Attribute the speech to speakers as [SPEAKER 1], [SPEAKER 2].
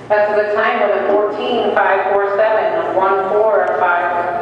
[SPEAKER 1] That's a good time with a 14, 5, 4, 7, a 1, 4, a 5,